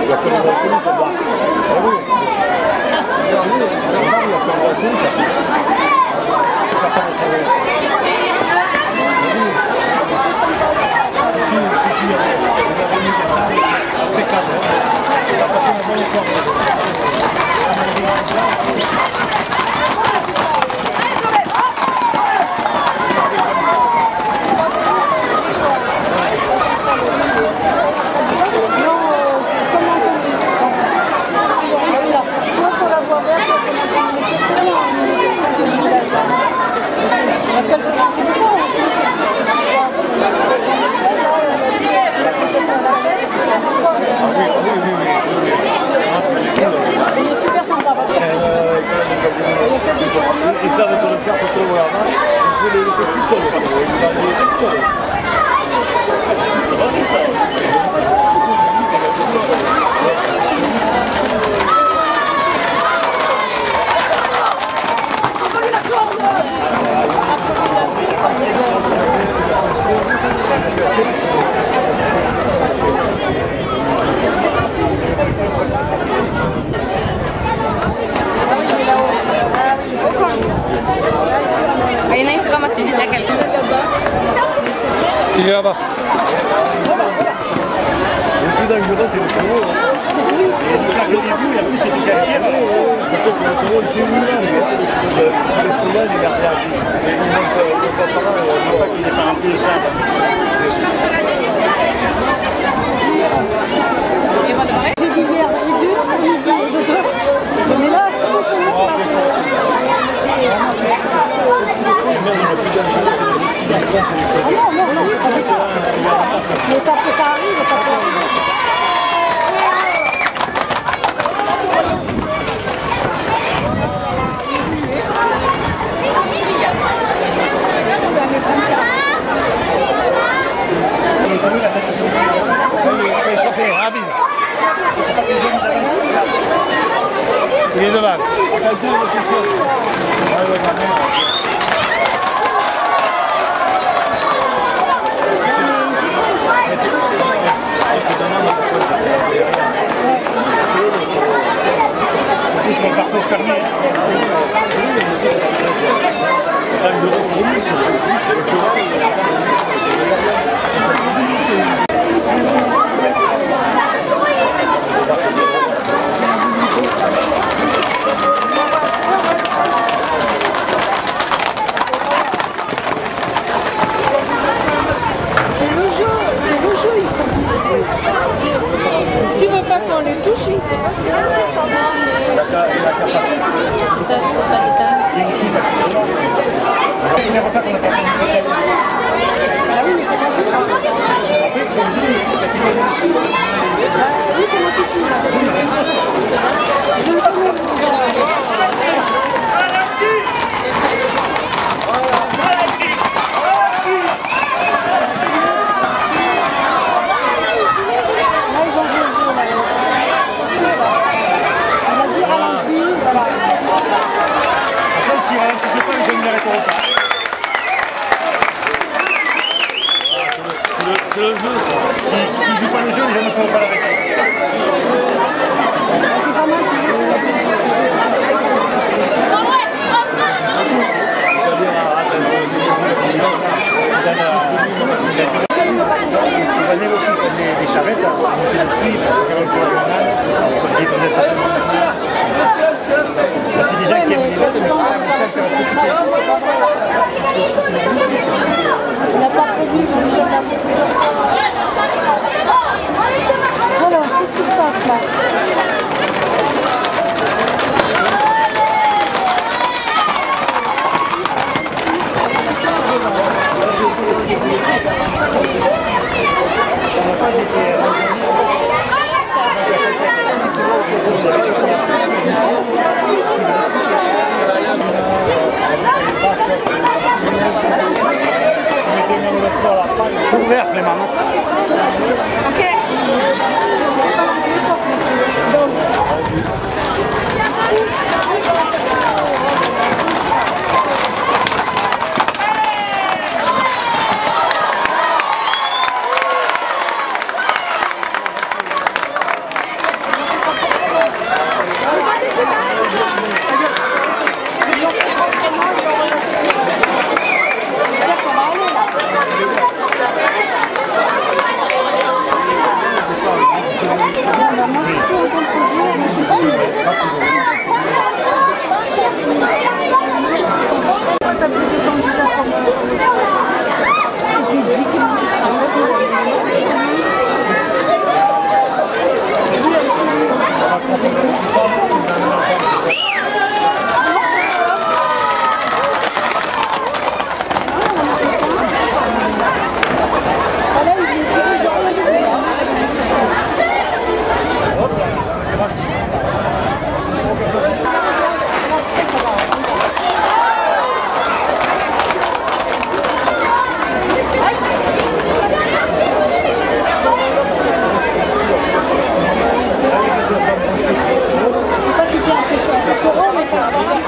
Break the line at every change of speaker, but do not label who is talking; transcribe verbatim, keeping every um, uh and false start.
Il y en a, il s'est ramassé, il y a quelqu'un.
Il est là-bas.
Le plus dangereux, c'est le taureau. C'est là qu'au début, la plus c'était calcaire. Surtout que le taureau, il s'est mis là. Le fromage, il a réagi. Et il manque le papa, non pas qu'il n'est pas rempli de sable.
J'ai dit hier, j'ai dû, j'ai dit de deux. Mais là, c'est tout le monde. Ah non, non, non, c'est pas ça. Mais ça, ça arrive, ça peut arriver.
Il est devant.
C'est un parcours fermé.
C'est le jeu, c'est le jeu, il faut dire. Tu veux pas qu'on les touche, il faut pas.
C'est le jeu. S'ils ne jouent pas le jeu, les gens ne peuvent pas l'arrêter.
C'est pas mal.
On va négocier des, des charrettes, monter dessus, il faut faire le tour de la banane, il faut être à la c'est des gens qui aiment les bêtes, mais qui savent aussi faire profiter.
On n'a pas prévu, c'est déjà là. Alors, qu'est-ce qui se passe là?
C'est ouvert, les mamans.
Ok.
faire.